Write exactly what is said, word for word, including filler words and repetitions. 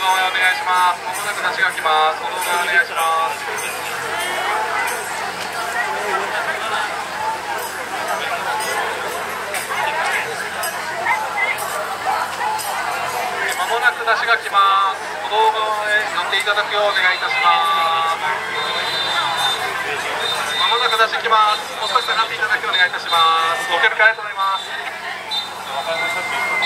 側へお願いします。まもなく出しが来ます。歩道側お願いします。まもなく出しが来ます。歩道側へ寄っていただくようお願いいたします。まもなく出し来ます。もう少し下がっていただくようお願いいたします。ご協力ありがとうございます。